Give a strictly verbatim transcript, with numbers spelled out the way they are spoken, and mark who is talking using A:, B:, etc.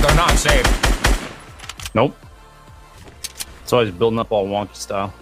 A: they're not safe.
B: Nope. It's always building up all wonky style.